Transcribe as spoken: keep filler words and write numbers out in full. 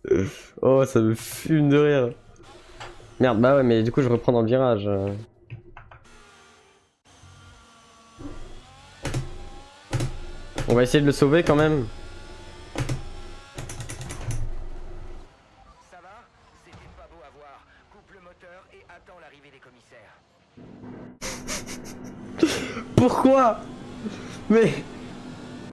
Oh, ça me fume de rire. Merde, bah ouais, mais du coup, je reprends dans le virage. On va essayer de le sauver quand même. Ça va? C'était pas beau à voir. Coupe le moteur et attends l'arrivée des commissaires. Pourquoi? Mais...